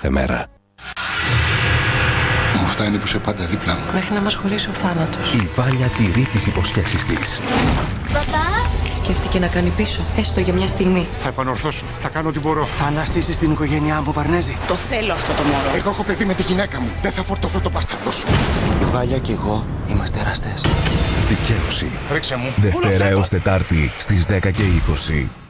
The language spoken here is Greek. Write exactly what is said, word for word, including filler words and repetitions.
κάθε μέρα. Μου φτάνει που είσαι πάντα δίπλα μου. Μέχρι να μας χωρίσει ο θάνατος. Η Βάλια τηρεί τις υποσχέσεις της. Παπά! Σκέφτηκε να κάνει πίσω, έστω για μια στιγμή. Θα επανορθώσω. Θα κάνω ό,τι μπορώ. Θα αναστήσεις την οικογένειά μου, Βαρνέζη. Το θέλω αυτό το μωρό. Εγώ έχω παιδί με τη γυναίκα μου. Δεν θα φορτωθώ το μπάσταρδο σου. Η Βάλια και εγώ είμαστε εραστές. Δικαίωση. Ρίξε μου. Δευτέρα έως Τετάρτη στις δέκα και είκοσι.